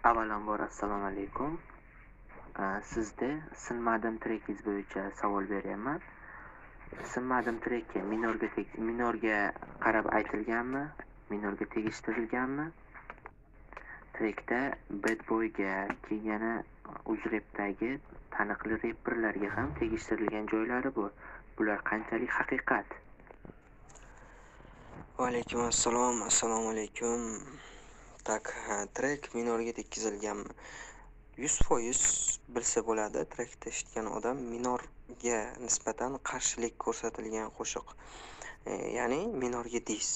Avvalambor assalomu alaykum. Sizda sinmadim trekingiz bo'yicha savol beryapman. Sinmadim treki minorga qarab aytilganmi? Minorga tegishtirilganmi? Trekda Bad Boyga kelgani UzRap'dagi taniqli reperlarga ham tegishtirilgan joylari bor. Bular qanchalik haqiqat? Vaalaykum assalom, assalomu alaykum. Trek minorga tekkizilganmi? 100% bilsa bo'ladi, trekda eshitgan odam minorga nisbatan qarshilik ko'rsatilgan qo'shiq. Ya'ni minorga diss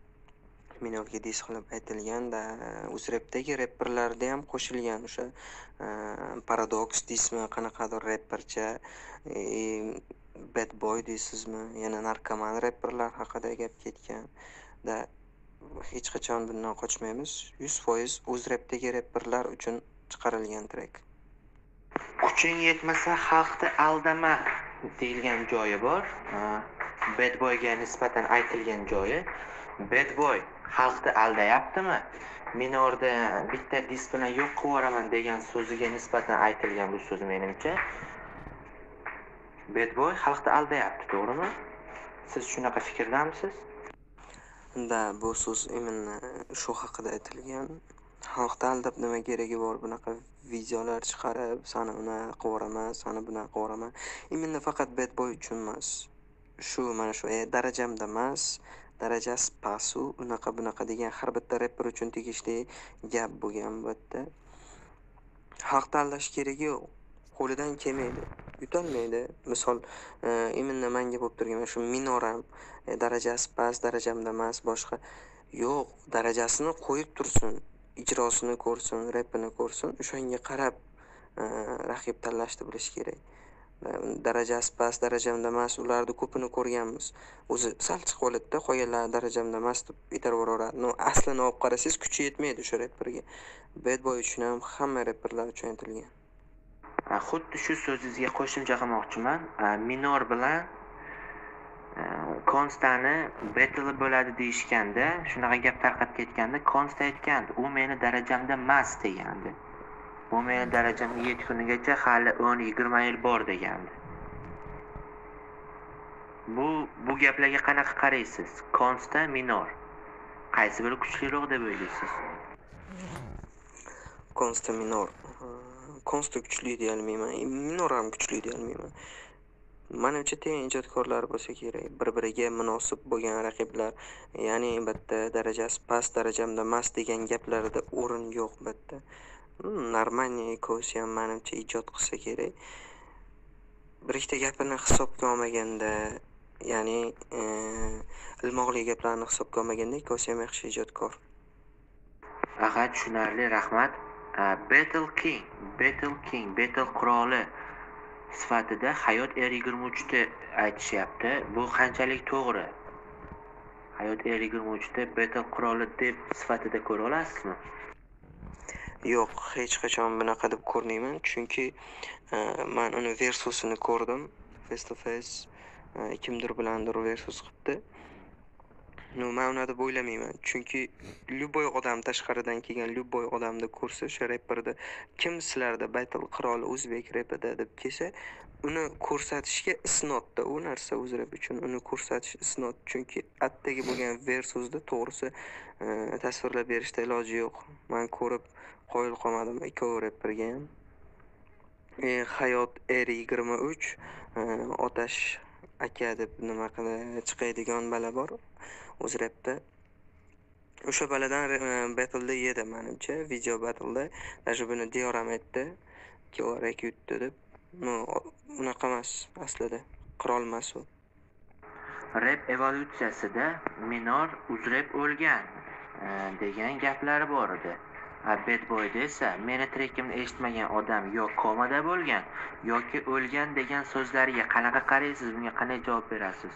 qilib aytilganda, UzRap'dagi reperlarda ham qo'shilgan o'sha Paradox deysizmi, qanaqadir repercha, Bad Boy deysizmi, yana narkoman reperlar haqida gap ketgan. Hech qachon bundan qochmaymiz. 100% UzRap'dagi reperlar uchun chiqarilgan trek. Kuching yetmasa xalqni aldama deyilgan joyi bor. Bad Boyga nisbatan aytilgan joyi. Bad Boy xalqni aldayaptimi? Minorda bitta diss bilan yo'q qilib yuboraman degan so'ziga nisbatan aytilgan bu so'z menimcha. Bad Boy xalqni aldayapti, to'g'rimi? Siz shunaqa fikrdamisiz? Bu so'z именно shu haqida aytilgan. Xalqni aldab nima keragi bor bunaqa videolar chiqarib, sani unaqa qilvoraman, sani bunaqa qilvoraman. Именно faqat Bad Boy uchun emas. Mana shu darajamda emas, darajasi pasu, unaqa degan har bitta rapper uchun tegishli gap bo'lgan bu yerda. Xalqni aldash keragi yo'q. Qo'lidan kelmaydi. Yutolmaydi. Misol, именно menga bo'lib turgan shu minoram darajasi past, darajamda emas, boshqa yo'q, darajasini qo'yib tursin, ijrosini ko'rsin, rapini ko'rsin, o'shanga qarab raqib tanlashni bilish kerak. Darajasi past, darajamda emas, ularni ko'pini ko'rganmiz. O'zi sal chiqib oladida, qolganlar darajamda emas deb aytaveradi. Aslini olib qarasangiz, kuchi yetmaydi o'sha rapperga. Bad Boy uchun ham hamma rapperlar uchun aytilgan. Xuddi shu so'zingizga qo'shimcha qilmoqchiman. Minor bilan Konstani battle bo'ladi deyishganda, shunaqa gap tarqab ketganda, Konsta aytgandi, u meni darajamda emas degandi. U meni darajamga yetgunigacha hali 10-20 yil bor degandi. Bu gaplarga qanaqa qaraysiz? Konsta, minor. Qaysi biri kuchliroq deb o'ylaysiz? Konsta, minor. Konsta kuchli deya olmayman, minor ham kuchli deya olmayman. Menimcha teng ijodkorlar bo'lsa kerak, bir-biriga munosib bo'lgan raqiblar. Ya'ni bitta darajasi past, darajamda emas degan gaplarida o'rin yo'q bitta. Normalniy ikkovsi ham menimcha ijod qilsa kerak. Bir ikkita gapini hisobga olmaganda, ya'ni ilmoqli gaplarni hisobga olmaganda ikkovsi ham yaxshi ijodkor. Tushunarli, rahmat. Battle King, Battle qiroli sifatida Hayot R23 aytishyapti. Bu qanchalik to'g'ri? Hayot R23 Battle qiroli deb sifatida ko'ra olasizmi? Yo'q, hech qachon bunaqa deb ko'rmayman, chunki men uni versusini ko'rdim, face to face. Kimdir bilandir versus qilibdi. Men uni deb o'ylamayman, chunki любой odam tashqaridan kelgan любой odamni ko'rsa, o'sha rapperda kim sizlarda battle qiroli o'zbek rapida deb kelsa, uni ko'rsatishga isnotda u narsa UzRap uchun uni ko'rsatish isnot, chunki atdagi bo'lgan versusda to'g'risi tasvirlab berishda iloji yo'q. Men ko'rib qoyil qolmadim ikkovi rapperga ham. Hayot R23 Otash aka deb nima qilib chiqadigan bala bor UzRapda. O'sha baladan battleda yedi menimcha, video battleda. Даже buni Diyor ham aytdi, kilorak yutdi deb. Unaqa emas aslida, qirol emas u. Rap evolyutsiyasida minor UzRap o'lgan degan gaplar bor edi. Bad Boyda esa meni trekimni eshitmagan odam yo komada bo'lgan yoki o'lgan degan so'zlarga qanaqa qaraysiz? Bunga qanday javob berasiz?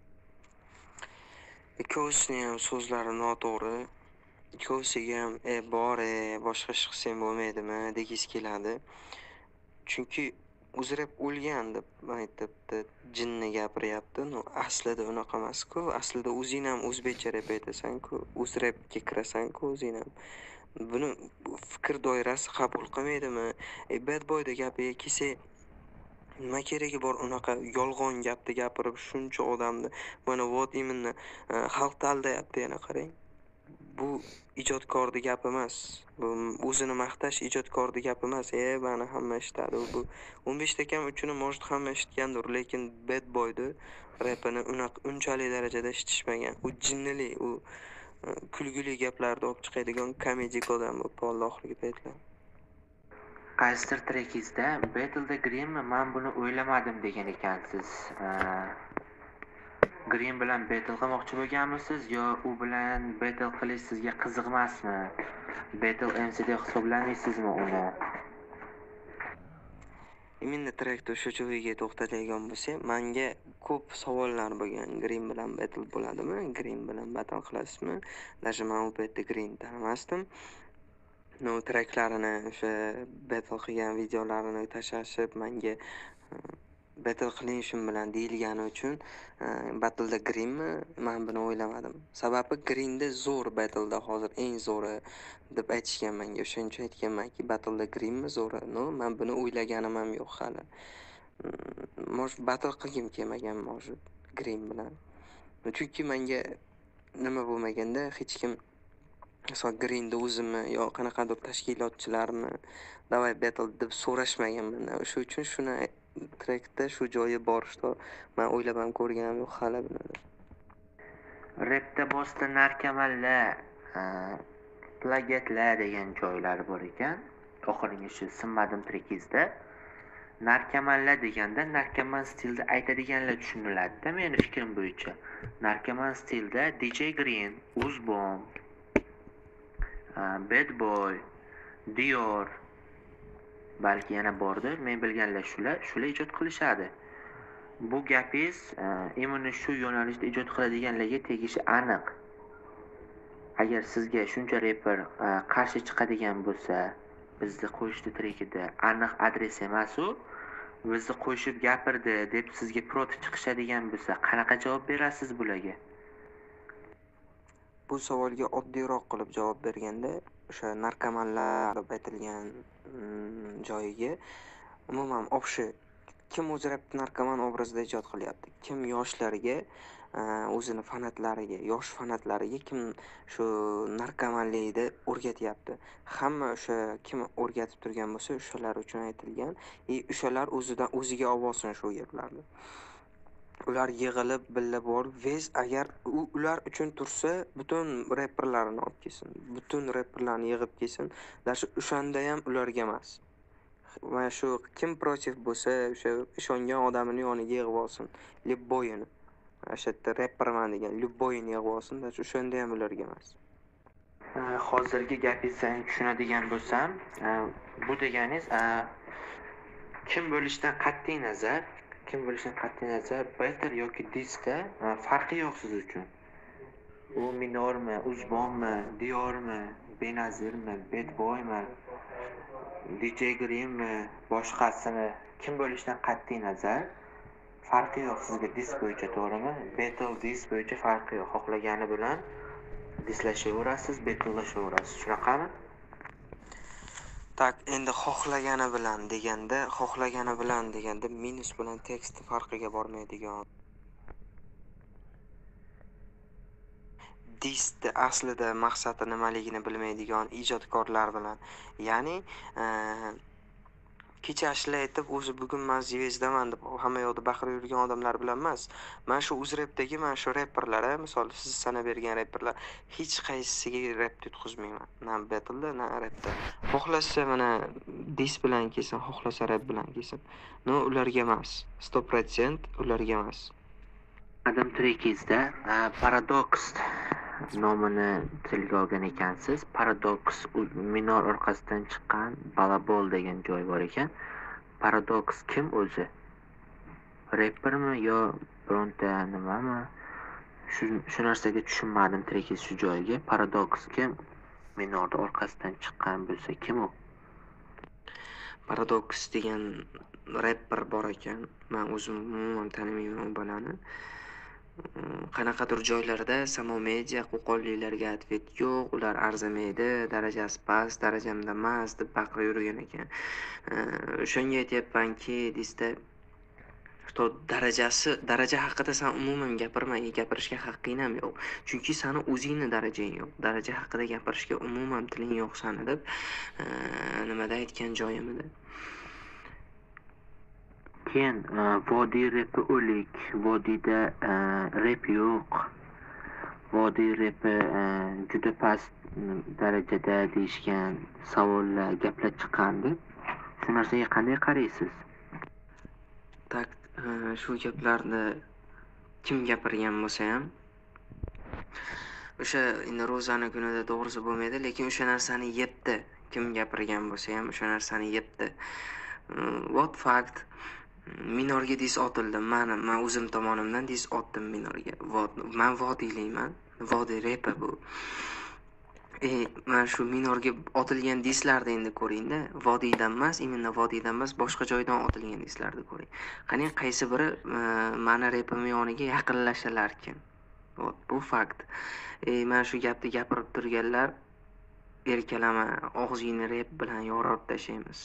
Ikkovsining ham so'zlari noto'g'ri. Ikkovsiga ham boshqa ish qilsang bo'lmaydimi degiz keladi. Chunki UzRap o'lgan deb aytibdi, jinni gapiryapti. Aslida unaqa emas-ku. Aslida o'zing ham o'zbekcha rap aytasan-ku, UzRapga kirasan-ku o'zing ham. buni fikr doirasi qabul qilmaydimi? Bad boyda gapiga kelsak, nima keragi bor unaqa yolg'on gapni gapirib shuncha odamni mana vot именно xalqni aldayapti yana qarang. Bu ijodkorni gapi emas. Bu o'zini maqtash ijodkorni gapi emas. Mani hamma eshitadi. Bu 15 akam uchun может hamma eshitgandir, lekin Bad Boyni repini unchalik darajada eshitishmagan. U jinnili, u kulgili gaplarni olib chiqadigan komedik odam bo'lib qoldi oxirgi paytlar. Qaysidir trekingizda Battle the Green'mi? Men buni o'ylamadim degan ekansiz. Green bilan battle qilmoqchi bo'lganmisiz yo u bilan battle qilish sizga qiziq emasmi? Battle MC deb hisoblamaysizmi uni? Endi trekda o'sha joyiga to'xtaladigan bo'lsak, menga ko'p savollar bo'lgan. Green bilan battle bo'ladimi? Green bilan battle qilasizmi? Даже men u paytda Green tanimasdim. Treklarini o'sha battle qilgan videolarini tashlashib menga battle qilishim bilan deyilgani uchun Battle'da Greenmi? Men buni o'ylamadim. Sababi Green'da zo'r Battle'da hozir eng zo'ri deb aytishgan menga. O'shaning uchun aytganmanki, Battle'da Greenmi zo'ri? Men buni o'ylaganim ham yo'q hali. Может battle qilgim kelmagan может Green bilan. Chunki menga nima bo'lmaganda hech kim misol Green'da o'zimni yo qanaqadir tashkilotchilarni davay battle deb so'rashmagan mendan. O'sha uchun shuni trekda shu joyga borishni men o'ylab ham ko'rganim yo'q hali buni. Rapda boshda narkomanlar, plagiatlar degan joylar bor ekan. Oxirgi shu sinmadim trekingizda narkomanlar deganda narkoman stilda aytadiganlar tushuniladi-da meni fikrim bo'yicha. Narkoman stilda DJ Green, Uzbomb, Bad Boy, Dior balki yana bordir, men bilganlar shular ijod qilishadi. Bu gapingiz imенно shu yo'nalishda ijod qiladiganlarga tegishi aniq. Agar sizga shuncha reper qarshi chiqadigan bo'lsa, bizni qo'yishdi trekida aniq adres emas u, bizni qo'yishib gapirdi deb sizga proti chiqishadigan bo'lsa, qanaqa javob berasiz bularga? Bu savolga oddiyroq qilib javob berganda, o'sha narkomanlar deb aytilgan joyiga umuman общий kim o'zi rap narkoman obrazida ijod qilyapti? Kim yoshlarga, o'zini fanatlariga, yosh fanatlariga kim shu narkomanlikni o'rgatyapti? Hamma o'sha kim o'rgatib turgan bo'lsa, o'shalar uchun aytilgan. O'shalar o'ziga olsin shu gaplarni. Ular yig'ilib billa borib, agar ular uchun tursa, butun reperlarni olib kelsin. Butun reperlarni yig'ib kelsin. Даже o'shanda ham ularga emas. Mana shu kim protiv bo'lsa, o'sha ishongan odamini yoniga yig'ib olsin. Любойni. O'sha yerda reperman degan Любойni yig'ib olsin, даже o'shanda ham ularga emas. Hozirgi gapingizdan tushunadigan bo'lsam, bu deganingiz kim bo'lishidan qat'iy nazar, battle yoki diskda farqi yo'q siz uchun. U Minormi, Uzbombmi, Diormi, Benazirmi, Bad Boymi, DJ Greenmi, boshqasini kim bo'lishidan qat'iy nazar farqi yo'q sizga disk bo'yicha, to'g'rimi? Battle disk bo'yicha farqi yo'q. Xohlagani bilan dislashaverasiz, battlelashaverasiz. Shunaqami? Tak, endi xohlagani bilan deganda minus bilan tekst farqiga bormaydigan. Disni aslida maqsadi nimaligini bilmaydigan ijodkorlar bilan. Ya'ni kecha ashla aytib, o'zi bugun men zvezdaman deb hamma yoqda baqirib yurgan odamlar bilan emas. Men shu UzRapdagi shu reperlar, misol siz sanab bergan reperlar hech qaysisiga rap tutqizmayman. Na battle'da, na rapda. Xohlasa mana dis bilan kelsin, xohlasa rap bilan kelsin. Ularga emas. 100% ularga emas. Adam trekingizda Paradox nomini tilga olgan ekansiz. Paradox minor orqasidan chiqqan Balabol degan joy bor ekan. Paradox kim o'zi? Rappermi yo bironta nimami? Shu narsaga tushunmadim trekingiz shu joyiga. Paradox kim? Minorda orqasidan chiqqan bo'lsa kim u? Paradox degan rapper bor ekan. Men o'zim umuman tanimayman u bolani. qanaqadir joylarda samo media qo'qonliklarga ответ yo'q, ular arzimaydi, darajasi past, darajamda emas deb baqirib yurgan ekan. O'shanga aytyapmanki, deysiz-da, что daraja haqida san umuman gapirishga haqqing ham yo'q. Chunki sani o'zingni darajang yo'q. Daraja haqida gapirishga umuman tiling yo'q sani deb nimada aytgan joyim edi. Keyin vodiy repi o'lik, vodiyda rep yo'q. Vodiy repi juda past darajada deyishgan savollar, gaplar chiqqandi. Shu narsaga qanday qaraysiz? Tak, shu gaplarni kim gapirgan bo'lsa ham o'sha endi ro'zani kunida to'g'risi bo'lmaydi, lekin o'sha narsani yebdi. Kim gapirgan bo'lsa ham o'sha narsani yebdi. What fact minorga dis otildim. Men o'zim tomonimdan dis otdim minorga. Men vodiylikman. Vodiy repi bu. Mana shu minorga otilgan dislarni endi ko'ring-da. Vodiydan emas, imенно vodiydan emas, boshqa joydan otilgan dislarni ko'ring. Qani qaysi biri meni repim yoniga yaqinlashalarkin. Bu fakt. Mana shu gapni gapirib turganlar erkalama, og'zingni rep bilan yorib tashlaymiz.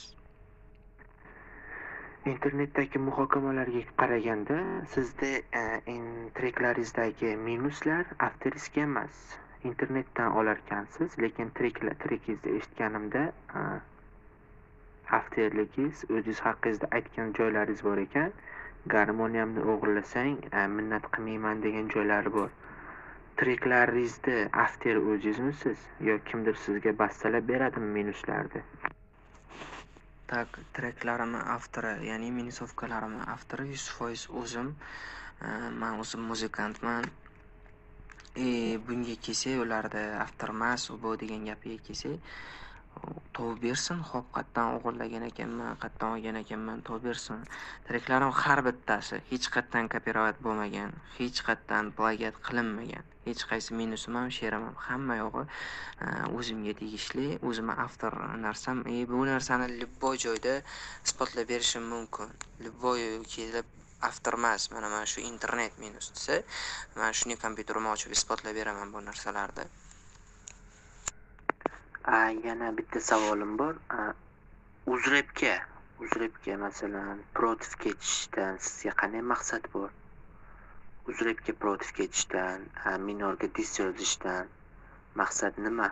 Internetdagi muhokamalarga qaraganda, sizda treklaringizdagi minuslar afteringizga emas, internetdan olarkansiz, lekin trekingizni eshitganimda afterligingiz, o'zingiz haqingizda aytgan joylaringiz bor ekan. Garmoniyamni o'g'irlasang, minnat qilmayman degan joylari bor. Treklaringizni after o'zingizmisiz yo kimdir sizga bastalab beradimi minuslarni? Tak, treklarimni aftori, ya'ni minusovkalarimni aftori 100% o'zim. Men o'zim muzikantman. Bunga kelsak, ularda aftor emas, bu degan gapiga kelsak, tov bersin, xo'p, qayerdan o'g'irlagan ekanman, qayerdan olgan ekanman, tov bersin. Treklarim har bittasi hech qayerdan copyright bo'lmagan, hech qayerdan plagiat qilinmagan. Hech qaysi minusim ham, she'rim ham, hamma yog'i o'zimga tegishli, o'zimning avtor narsam. Bu narsani любой joyda isbotlab berishim mumkin. Любой kelib avtor emas, mana shu internet minus desa, men shuni kompyuterimni ochib isbotlab beraman bu narsalarni. Yana bitta savolim bor. Uzrepga masalan protiv ketishdan sizga qanday maqsad bor? Uzrepga protiv ketishdan, minorga dis yozishdan maqsad nima?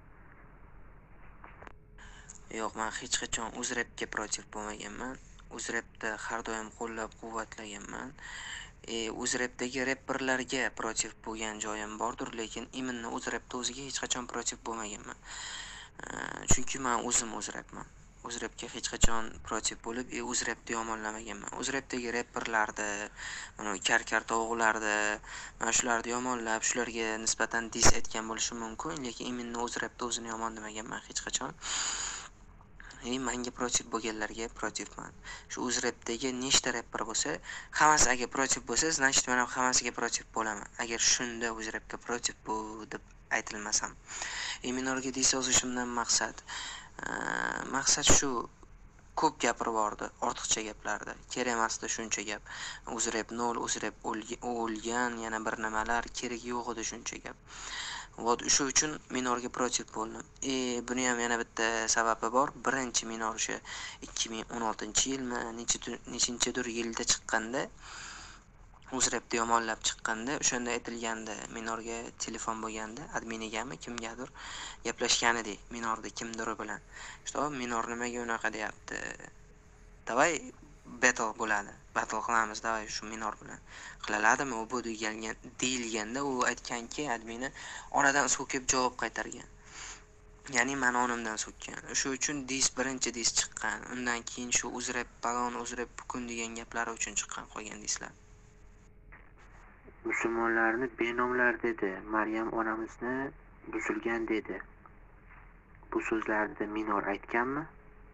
Yo'q, men hech qachon uzrepga protiv bo'lmaganman. Uzrepni har doim qo'llab-quvvatlaganman. Uzrepdagi reperlarga protiv bo'lgan joyim bordir, lekin imенно uzrepni o'ziga hech qachon protiv bo'lmaganman. Chunki men o'zim uzrepman. Uzrepga hech qachon protiv bo'lib, uzrepni yomonlamaganman. Uzrepdagi reperlarni, mana karkar tovuqlarni, mana shularni yomonlab, shularga nisbatan dis aytgan bo'lishim mumkin, lekin imенно uzrepni o'zini yomon demaganman hech qachon. Menga protiv bo'lganlarga protivman. Shu uzrepdagi nechta reper bo'lsa, hammasi agar protiv bo'lsa, значит men ham hammasiga protiv bo'laman. Agar shunda uzrepga protiv bu deb aytilmasam. Minorga dis yozishimdan maqsad shu, ko'p gapirib bordi, ortiqcha gaplardi. Kerak emasdi shuncha gap. Uzrep 0, uzrep o'lgan, yana bir nimalar kerak yo'q edi shuncha gap. Shu uchun minorga protiv bo'ldim. Buni ham yana bitta sababi bor. Birinchi minor o'sha 2016-yilmi, nechinchidir yilda chiqqanda, uzrepni yomonlab chiqqanda, o'shanda aytilganda, minorga telefon bo'lganda, adminigami, kimgadir gaplashgan edik, minorda kimdir bilan. Что minor nimaga unaqa deyapti? Davay battle bo'ladi. Battle qilamiz, davay shu minor bilan. Qilaladimi u bu deyilganda, u aytganki, admini onadan so'kib javob qaytargan. Ya'ni meni onamdan so'kkan. Shu uchun birinchi dis chiqqan. Undan keyin shu uzrep balon, uzrep bukun degan gaplari uchun chiqqan qolgan dislar. Musulmonlarni benomlar dedi, Maryam onamizni buzilgan dedi. Bu so'zlarni minor aytganmi?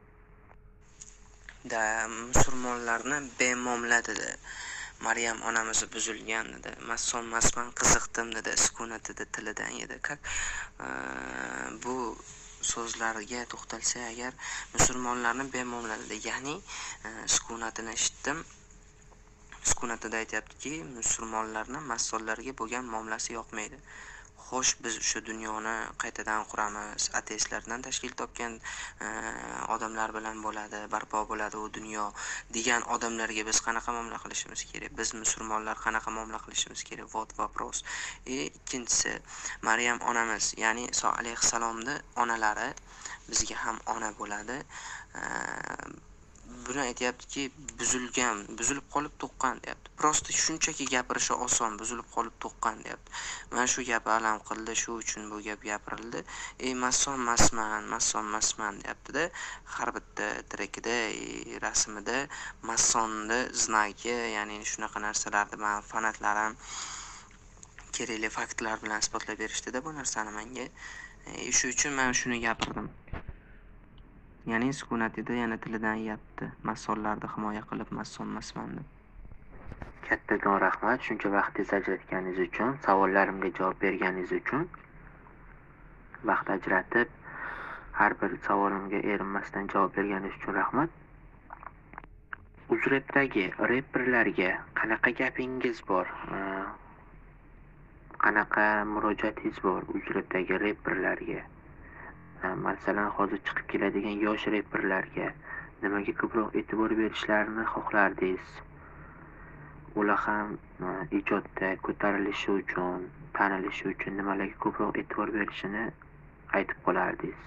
Musulmonlarni bemomla dedi. Maryam onamiz buzilgan dedi. Masman qiziqdim dedi. Sukunat dedi, tilidan edi. Bu so'zlarga to'xtalsa agar, musulmonlarni bemomla dedi. Ya'ni sukunatini eshitdim. sukunatida aytyaptiki, musulmonlarni massonlarga bo'lgan muomalasi yoqmaydi. Xo'sh, biz o'sha dunyoni qaytadan quramiz, ateistlardan tashkil topgan odamlar bilan bo'ladi, barpo bo'ladi u dunyo degan odamlarga biz qanaqa muomala qilishimiz kerak? Biz musulmonlar qanaqa muomala qilishimiz kerak? Vot vopros. Ikkinchisi, Maryam onamiz, ya'ni Iso alayhissalomni onalari bizga ham ona bo'ladi. Buni aytyaptiki, buzilib qolib tuqqan deyapti. Prosta shunchaki gapirishi oson, buzilib qolib tuqqan deyapti. Mana shu gapi alam qildi, shu uchun bu gap gapirildi. Masson deyapti-da. Har bitta trekida, rasmida massonni znaki, ya'ni shunaqa narsalarni men fanatlarim kerakli faktlar bilan isbotlab berishdi-da bu narsani menga. Shu uchun men shuni gapirdim. Ya'ni sukunatida yana tilidan yapti. Massonlarni himoya qilib massonmasman deb. Kattadan rahmat shuncha vaqtingizni ajratganingiz uchun, savollarimga javob berganingiz uchun. Vaqt ajratib har bir savolimga erinmasdan javob berganingiz uchun rahmat. UzRap'dagi reperlarga qanaqa gapingiz bor? Qanaqa murojaatingiz bor UzRap'dagi reperlarga? Masalan, hozir chiqib keladigan yosh reperlarga nimaga ko'proq e'tibor berishlarini xohlardingiz? Ular ham ijodda ko'tarilishi uchun, tanilishi uchun nimalarga ko'proq e'tibor berishini aytib qolardingiz.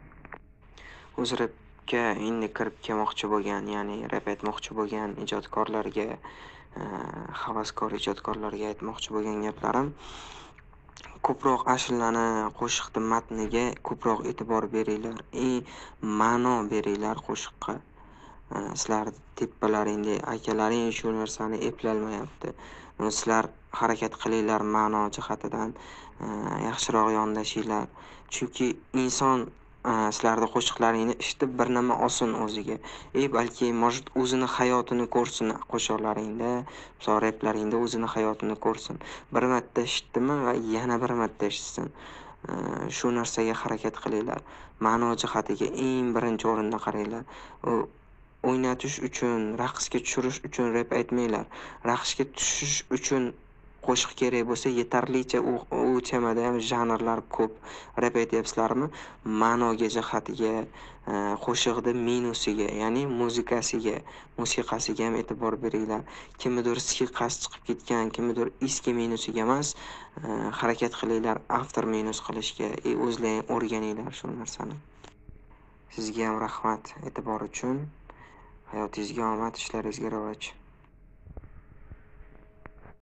UzRap'ga endi kirib kelmoqchi bo'lgan, ya'ni rap aytmoqchi bo'lgan ijodkorlarga, havaskor ijodkorlarga aytmoqchi bo'lgan gaplarim, ko'proq ashulani, qo'shiqni matniga ko'proq e'tibor beringlar, ma'no beringlar qo'shiqqa. Sizlar tepalaringda akalaring shu narsani eplolmayapti. Sizlar harakat qilinglar ma'no jihatidan, yaxshiroq yondashinglar. Chunki inson sizlarning qo'shiqlaringni eshitib bir nima olsin o'ziga. Balki может o'zini hayotini ko'rsin qo'shiqlaringda, misol replaringda o'zini hayotini ko'rsin. Bir marta eshitdimi va yana bir marta eshitsin. Shu narsaga harakat qilinglar. Ma'no jihatiga eng birinchi o'rinda qaranglar. O'ynatish uchun, raqsga tushirish uchun rap aytmanglar. Raqsga tushish uchun qo'shiq kerak bo'lsa, yetarlicha u temada ham janrlar ko'p. Rap aytyapsizlarmi? Ma'noga jihatiga, qo'shiqda minusiga, ya'ni musiqasiga ham e'tibor beringlar. Kimnidir siyqasi chiqib ketgan, kimnidir eski minusiga emas, harakat qilinglar after minus qilishga, o'zlaring o'rganinglar shu narsani. Sizga ham rahmat e'tibor uchun. Hayotingizga omad, ishlaringizga rivoj.